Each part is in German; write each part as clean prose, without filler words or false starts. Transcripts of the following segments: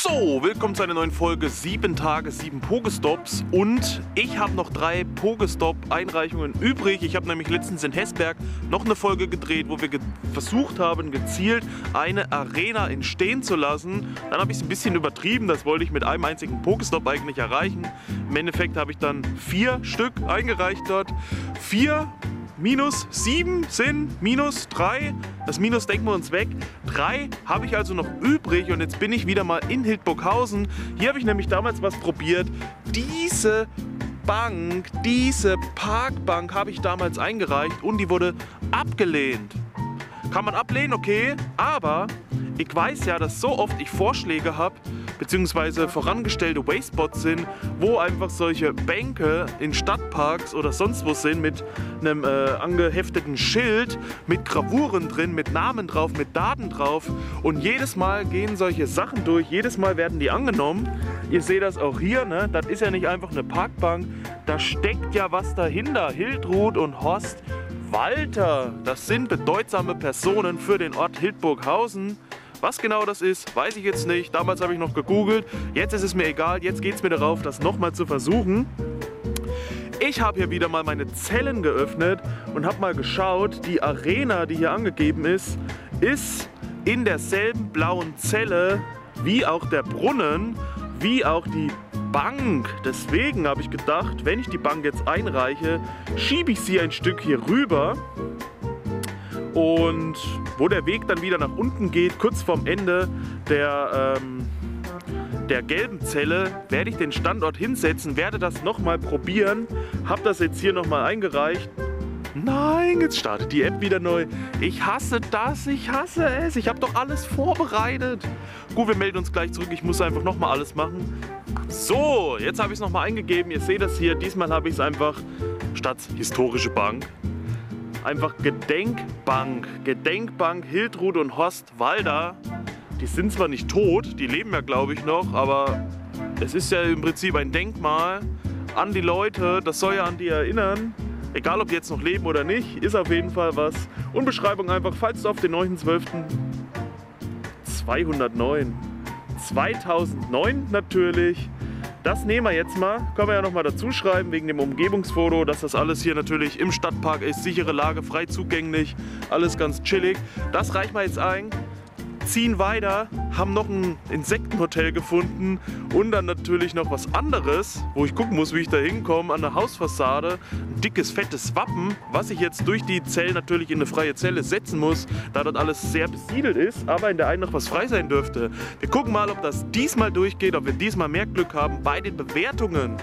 So, willkommen zu einer neuen Folge 7 Tage, 7 Pokestops und ich habe noch 3 Pokestop-Einreichungen übrig. Ich habe nämlich letztens in Hesberg noch eine Folge gedreht, wo wir versucht haben, gezielt eine Arena entstehen zu lassen. Dann habe ich es ein bisschen übertrieben, das wollte ich mit einem einzigen Pokestop eigentlich erreichen. Im Endeffekt habe ich dann 4 Stück eingereicht dort. 4 minus 7 sind minus 3. Das Minus denken wir uns weg. 3 habe ich also noch übrig und jetzt bin ich wieder mal in Hildburghausen. Hier habe ich nämlich damals was probiert. Diese Bank, diese Parkbank habe ich damals eingereicht und die wurde abgelehnt. Kann man ablehnen, okay, aber ich weiß ja, dass so oft ich Vorschläge habe, beziehungsweise vorangestellte Waysports sind, wo einfach solche Bänke in Stadtparks oder sonst wo sind mit einem angehefteten Schild, mit Gravuren drin, mit Namen drauf, mit Daten drauf und jedes Mal gehen solche Sachen durch, jedes Mal werden die angenommen. Ihr seht das auch hier, ne? Das ist ja nicht einfach eine Parkbank, da steckt ja was dahinter. Hiltrud und Horst Walter, das sind bedeutsame Personen für den Ort Hildburghausen. Was genau das ist, weiß ich jetzt nicht. Damals habe ich noch gegoogelt. Jetzt ist es mir egal. Jetzt geht es mir darauf, das nochmal zu versuchen. Ich habe hier wieder mal meine Zellen geöffnet und habe mal geschaut. Die Arena, die hier angegeben ist, ist in derselben blauen Zelle wie auch der Brunnen, wie auch die Bank. Deswegen habe ich gedacht, wenn ich die Bank jetzt einreiche, schiebe ich sie ein Stück hier rüber. Und wo der Weg dann wieder nach unten geht, kurz vorm Ende der gelben Zelle, werde ich den Standort hinsetzen, werde das nochmal probieren. Habe das jetzt hier nochmal eingereicht. Nein, jetzt startet die App wieder neu. Ich hasse das, ich hasse es. Ich habe doch alles vorbereitet. Gut, wir melden uns gleich zurück. Ich muss einfach nochmal alles machen. So, jetzt habe ich es nochmal eingegeben. Ihr seht das hier. Diesmal habe ich es einfach statt historische Bank einfach Gedenkbank. Gedenkbank Hiltrud und Horst Walter. Die sind zwar nicht tot, die leben ja glaube ich noch, aber es ist ja im Prinzip ein Denkmal an die Leute. Das soll ja an die erinnern. Egal ob die jetzt noch leben oder nicht, ist auf jeden Fall was. Und Beschreibung einfach, falls du auf den 9.12. 2009 natürlich. Das nehmen wir jetzt mal. Können wir ja nochmal dazu schreiben, wegen dem Umgebungsfoto, dass das alles hier natürlich im Stadtpark ist. Sichere Lage, frei zugänglich, alles ganz chillig. Das reichen wir jetzt ein. Ziehen weiter, haben noch ein Insektenhotel gefunden und dann natürlich noch was anderes, wo ich gucken muss, wie ich da hinkomme, an der Hausfassade. Ein dickes, fettes Wappen, was ich jetzt durch die Zellen natürlich in eine freie Zelle setzen muss, da das alles sehr besiedelt ist, aber in der einen noch was frei sein dürfte. Wir gucken mal, ob das diesmal durchgeht, ob wir diesmal mehr Glück haben bei den Bewertungen.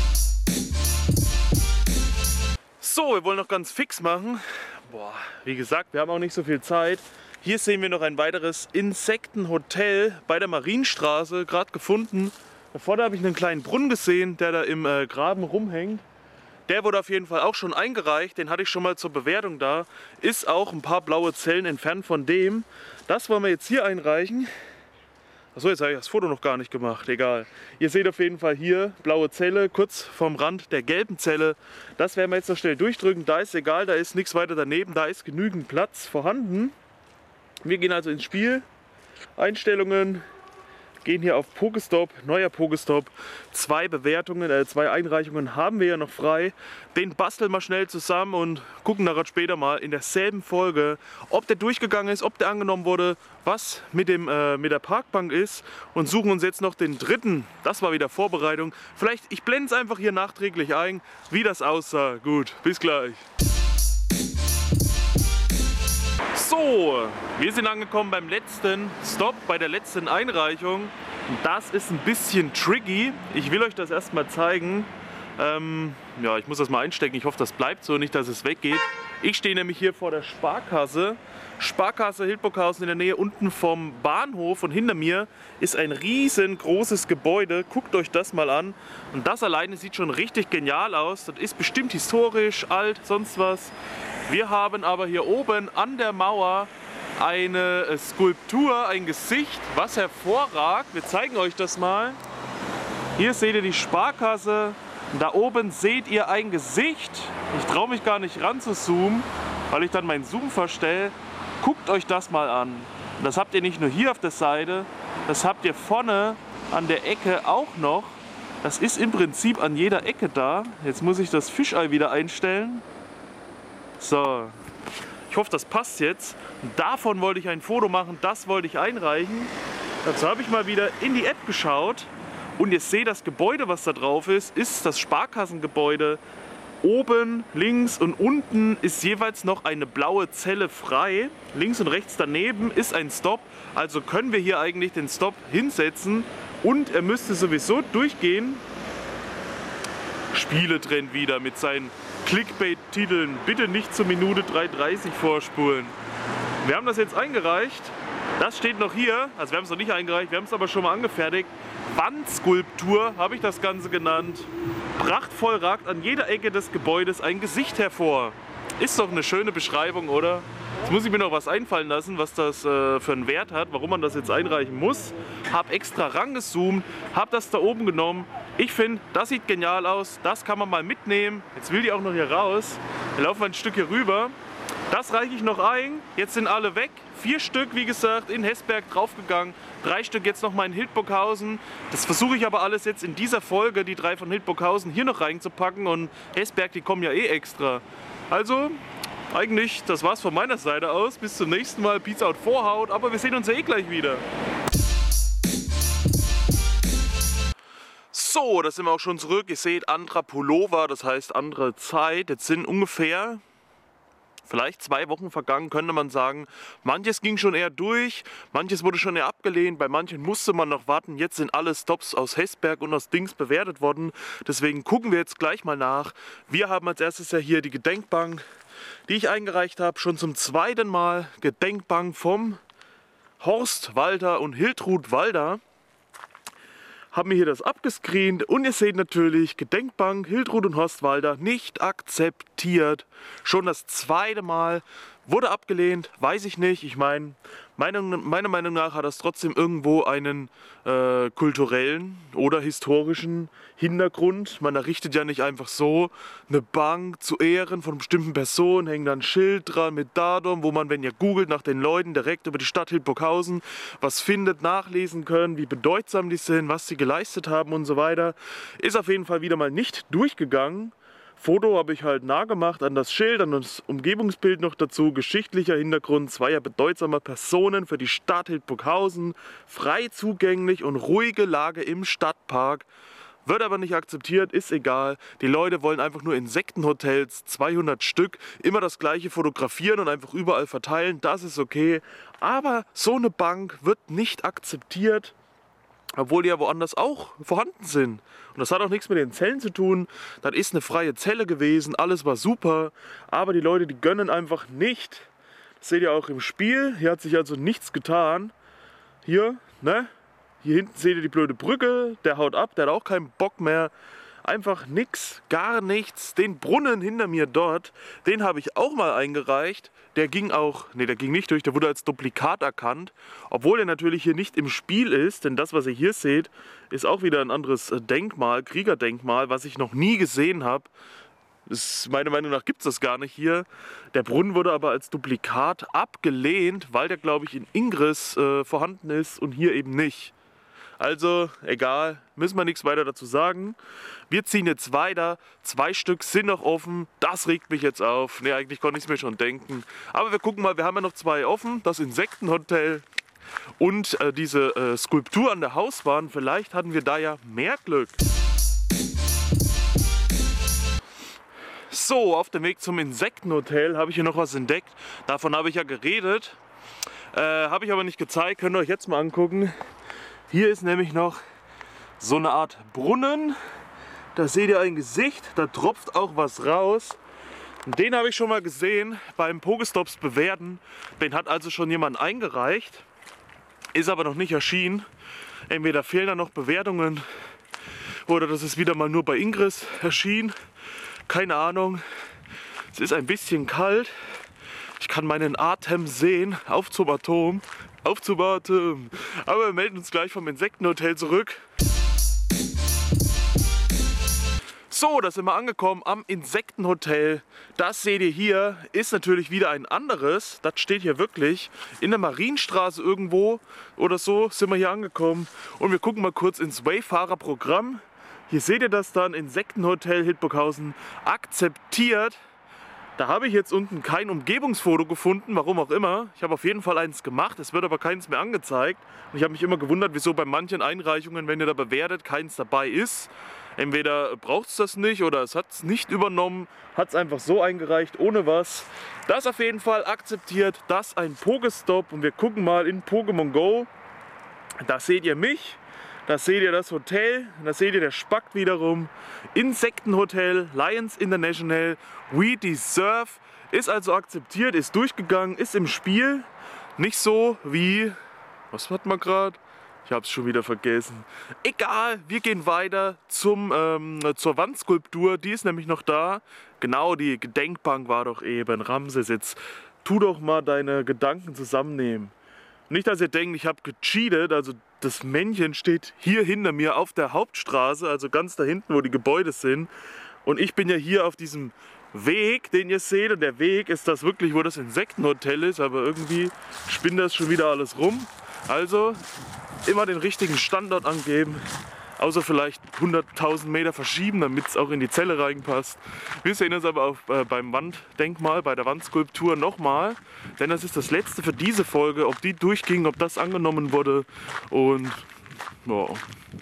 So, wir wollen noch ganz fix machen. Boah, wie gesagt, wir haben auch nicht so viel Zeit. Hier sehen wir noch ein weiteres Insektenhotel bei der Marienstraße, gerade gefunden. Da vorne habe ich einen kleinen Brunnen gesehen, der da im Graben rumhängt. Der wurde auf jeden Fall auch schon eingereicht, den hatte ich schon mal zur Bewertung da. Ist auch ein paar blaue Zellen entfernt von dem. Das wollen wir jetzt hier einreichen. Achso, jetzt habe ich das Foto noch gar nicht gemacht, egal. Ihr seht auf jeden Fall hier blaue Zelle, kurz vom Rand der gelben Zelle. Das werden wir jetzt noch schnell durchdrücken, da ist egal, da ist nichts weiter daneben, da ist genügend Platz vorhanden. Wir gehen also ins Spiel, Einstellungen, gehen hier auf Pokestop, neuer Pokestop. 2 Bewertungen, 2 Einreichungen haben wir ja noch frei. Den basteln wir schnell zusammen und gucken nachher später mal in derselben Folge, ob der durchgegangen ist, ob der angenommen wurde, was mit der Parkbank ist und suchen uns jetzt noch den dritten. Das war wieder Vorbereitung. Vielleicht, ich blende es einfach hier nachträglich ein, wie das aussah. Gut, bis gleich. So, wir sind angekommen beim letzten Stop, bei der letzten Einreichung. Und das ist ein bisschen tricky. Ich will euch das erstmal zeigen. Ja, ich muss das mal einstecken. Ich hoffe, das bleibt so, nicht, dass es weggeht. Ich stehe nämlich hier vor der Sparkasse. Sparkasse Hildburghausen in der Nähe unten vom Bahnhof. Und hinter mir ist ein riesengroßes Gebäude. Guckt euch das mal an. Und das alleine sieht schon richtig genial aus. Das ist bestimmt historisch, alt, sonst was. Wir haben aber hier oben an der Mauer eine Skulptur, ein Gesicht, was hervorragt. Wir zeigen euch das mal. Hier seht ihr die Sparkasse. Da oben seht ihr ein Gesicht. Ich traue mich gar nicht ran zu zoomen, weil ich dann meinen Zoom verstelle. Guckt euch das mal an. Und das habt ihr nicht nur hier auf der Seite, das habt ihr vorne an der Ecke auch noch. Das ist im Prinzip an jeder Ecke da. Jetzt muss ich das Fischei wieder einstellen. So, ich hoffe, das passt jetzt. Davon wollte ich ein Foto machen, das wollte ich einreichen. Dazu habe ich mal wieder in die App geschaut und ihr seht, das Gebäude, was da drauf ist das Sparkassengebäude. Oben, links und unten ist jeweils noch eine blaue Zelle frei. Links und rechts daneben ist ein Stop. Also können wir hier eigentlich den Stop hinsetzen und er müsste sowieso durchgehen. Spieletrend wieder mit seinen Clickbait-Titeln. Bitte nicht zur Minute 3:30 vorspulen. Wir haben das jetzt eingereicht. Das steht noch hier. Also wir haben es noch nicht eingereicht, wir haben es aber schon mal angefertigt. Wandskulptur habe ich das Ganze genannt. Prachtvoll ragt an jeder Ecke des Gebäudes ein Gesicht hervor. Ist doch eine schöne Beschreibung, oder? Jetzt muss ich mir noch was einfallen lassen, was das für einen Wert hat, warum man das jetzt einreichen muss. Hab extra rangezoomt, hab das da oben genommen. Ich finde, das sieht genial aus, das kann man mal mitnehmen. Jetzt will die auch noch hier raus. Wir laufen ein Stück hier rüber. Das reiche ich noch ein. Jetzt sind alle weg. 4 Stück, wie gesagt, in Hesberg draufgegangen. 3 Stück jetzt noch mal in Hildburghausen. Das versuche ich aber alles jetzt in dieser Folge, die 3 von Hildburghausen, hier noch reinzupacken. Und Hesberg, die kommen ja eh extra. Also, eigentlich, das war's von meiner Seite aus. Bis zum nächsten Mal. Peace out, Vorhaut. Aber wir sehen uns ja eh gleich wieder. So, da sind wir auch schon zurück. Ihr seht, anderer Pullover, das heißt andere Zeit. Jetzt sind ungefähr vielleicht 2 Wochen vergangen, könnte man sagen. Manches ging schon eher durch, manches wurde schon eher abgelehnt, bei manchen musste man noch warten. Jetzt sind alle Stops aus Hesberg und aus Dings bewertet worden. Deswegen gucken wir jetzt gleich mal nach. Wir haben als erstes ja hier die Gedenkbank, die ich eingereicht habe. Schon zum 2. Mal Gedenkbank vom Horst Walter und Hiltrud Walter. Haben mir hier das abgescreent und ihr seht natürlich, Gedenkbank Hiltrud und Horst Walter nicht akzeptiert. Schon das 2. Mal wurde abgelehnt, weiß ich nicht. Ich meine, meiner Meinung nach hat das trotzdem irgendwo einen kulturellen oder historischen Hintergrund. Man errichtet ja nicht einfach so eine Bank zu Ehren von bestimmten Personen, hängt dann ein Schild dran mit Datum, wo man, wenn ihr googelt, nach den Leuten direkt über die Stadt Hildburghausen was findet, nachlesen können, wie bedeutsam die sind, was sie geleistet haben und so weiter. Ist auf jeden Fall wieder mal nicht durchgegangen. Foto habe ich halt nah gemacht an das Schild, an das Umgebungsbild noch dazu. Geschichtlicher Hintergrund zweier bedeutsamer Personen für die Stadt Hildburghausen. Frei zugänglich und ruhige Lage im Stadtpark. Wird aber nicht akzeptiert, ist egal. Die Leute wollen einfach nur Insektenhotels, 200 Stück, immer das gleiche fotografieren und einfach überall verteilen. Das ist okay. Aber so eine Bank wird nicht akzeptiert. Obwohl die ja woanders auch vorhanden sind. Und das hat auch nichts mit den Zellen zu tun. Das ist eine freie Zelle gewesen, alles war super. Aber die Leute, die gönnen einfach nicht. Das seht ihr auch im Spiel. Hier hat sich also nichts getan. Hier, ne? Hier hinten seht ihr die blöde Brücke. Der haut ab, der hat auch keinen Bock mehr. Einfach nix, gar nichts. Den Brunnen hinter mir dort, den habe ich auch mal eingereicht. Der ging auch, ne, der ging nicht durch, der wurde als Duplikat erkannt. Obwohl er natürlich hier nicht im Spiel ist, denn das, was ihr hier seht, ist auch wieder ein anderes Denkmal, Kriegerdenkmal, was ich noch nie gesehen habe. Meiner Meinung nach gibt es das gar nicht hier. Der Brunnen wurde aber als Duplikat abgelehnt, weil der, glaube ich, in Ingris vorhanden ist und hier eben nicht. Also, egal, müssen wir nichts weiter dazu sagen. Wir ziehen jetzt weiter. 2 Stück sind noch offen. Das regt mich jetzt auf. Ne, eigentlich konnte ich es mir schon denken. Aber wir gucken mal, wir haben ja noch 2 offen. Das Insektenhotel und diese Skulptur an der Hauswand. Vielleicht hatten wir da ja mehr Glück. So, auf dem Weg zum Insektenhotel habe ich hier noch was entdeckt. Davon habe ich ja geredet. Habe ich aber nicht gezeigt. Könnt ihr euch jetzt mal angucken. Hier ist nämlich noch so eine Art Brunnen. Da seht ihr ein Gesicht, da tropft auch was raus. Und den habe ich schon mal gesehen beim Pokestops bewerten. Den hat also schon jemand eingereicht, ist aber noch nicht erschienen. Entweder fehlen da noch Bewertungen oder das ist wieder mal nur bei Ingris erschienen. Keine Ahnung. Es ist ein bisschen kalt. Ich kann meinen Atem sehen. Auf zum Atom. Auf zum Atem. Aber wir melden uns gleich vom Insektenhotel zurück. So, da sind wir angekommen am Insektenhotel. Das seht ihr hier, ist natürlich wieder ein anderes. Das steht hier wirklich in der Marienstraße irgendwo oder so sind wir hier angekommen. Und wir gucken mal kurz ins Wayfarer-Programm. Hier seht ihr das dann, Insektenhotel Hildburghausen akzeptiert. Da habe ich jetzt unten kein Umgebungsfoto gefunden, warum auch immer. Ich habe auf jeden Fall eins gemacht, es wird aber keins mehr angezeigt. Und ich habe mich immer gewundert, wieso bei manchen Einreichungen, wenn ihr da bewertet, keins dabei ist. Entweder braucht es das nicht oder es hat es nicht übernommen, hat es einfach so eingereicht, ohne was. Das auf jeden Fall akzeptiert, das ein Pokestop und wir gucken mal in Pokémon Go. Da seht ihr mich. Da seht ihr das Hotel, da seht ihr der Spack wiederum. Insektenhotel, Lions International, We Deserve. Ist also akzeptiert, ist durchgegangen, ist im Spiel. Nicht so wie, was hat man gerade? Ich habe es schon wieder vergessen. Egal, wir gehen weiter zur Wandskulptur, die ist nämlich noch da. Genau, die Gedenkbank war doch eben. Ramses, jetzt tu doch mal deine Gedanken zusammennehmen. Nicht, dass ihr denkt, ich habe gecheatet, also das Männchen steht hier hinter mir auf der Hauptstraße, also ganz da hinten, wo die Gebäude sind. Und ich bin ja hier auf diesem Weg, den ihr seht. Und der Weg ist das wirklich, wo das Insektenhotel ist, aber irgendwie spinnt das schon wieder alles rum. Also immer den richtigen Standort angeben. Außer vielleicht 100.000 Meter verschieben, damit es auch in die Zelle reinpasst. Wir sehen uns aber auch beim Wanddenkmal, bei der Wandskulptur nochmal. Denn das ist das letzte für diese Folge. Ob die durchging, ob das angenommen wurde. Und wow.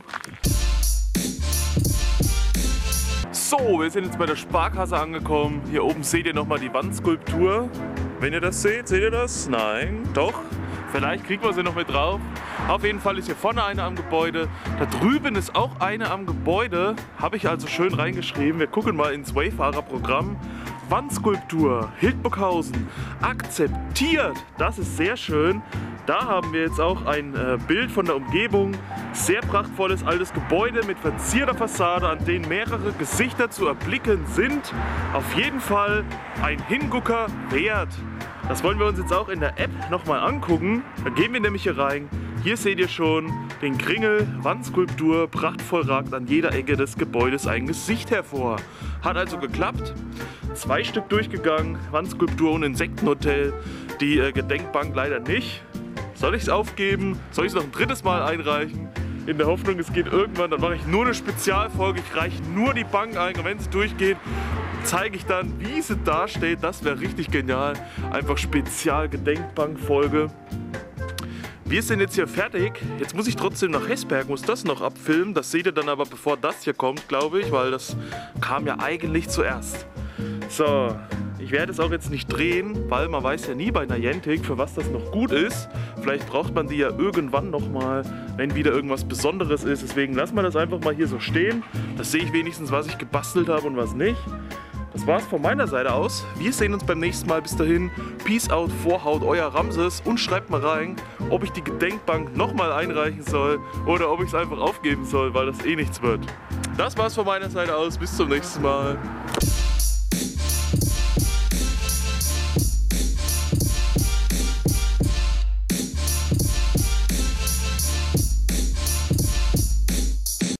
So, wir sind jetzt bei der Sparkasse angekommen. Hier oben seht ihr nochmal die Wandskulptur. Wenn ihr das seht ihr das? Nein, doch. Vielleicht kriegen wir sie noch mit drauf. Auf jeden Fall ist hier vorne eine am Gebäude. Da drüben ist auch eine am Gebäude. Habe ich also schön reingeschrieben. Wir gucken mal ins Wayfarer-Programm. Wandskulptur, Hildburghausen, akzeptiert. Das ist sehr schön. Da haben wir jetzt auch ein Bild von der Umgebung. Sehr prachtvolles altes Gebäude mit verzierter Fassade, an denen mehrere Gesichter zu erblicken sind. Auf jeden Fall ein Hingucker wert. Das wollen wir uns jetzt auch in der App nochmal angucken. Da gehen wir nämlich hier rein. Hier seht ihr schon den Kringel, Wandskulptur, prachtvoll ragt an jeder Ecke des Gebäudes ein Gesicht hervor. Hat also geklappt. 2 Stück durchgegangen, Wandskulptur und Insektenhotel. Die Gedenkbank leider nicht. Soll ich es aufgeben? Soll ich es noch ein drittes Mal einreichen? In der Hoffnung, es geht irgendwann, dann mache ich nur eine Spezialfolge. Ich reiche nur die Bank ein und wenn es durchgeht, zeige ich dann, wie sie da steht. Das wäre richtig genial. Einfach Spezial-Gedenkbank-Folge. Wir sind jetzt hier fertig. Jetzt muss ich trotzdem nach Hesberg, muss das noch abfilmen. Das seht ihr dann aber, bevor das hier kommt, glaube ich, weil das kam ja eigentlich zuerst. So, ich werde es auch jetzt nicht drehen, weil man weiß ja nie bei Niantic, für was das noch gut ist. Vielleicht braucht man die ja irgendwann nochmal, wenn wieder irgendwas Besonderes ist. Deswegen lassen wir das einfach mal hier so stehen. Das sehe ich wenigstens, was ich gebastelt habe und was nicht. Das war's von meiner Seite aus. Wir sehen uns beim nächsten Mal. Bis dahin, Peace out, Vorhaut, euer Ramses. Und schreibt mal rein, ob ich die Gedenkbank nochmal einreichen soll oder ob ich es einfach aufgeben soll, weil das eh nichts wird. Das war's von meiner Seite aus. Bis zum nächsten Mal.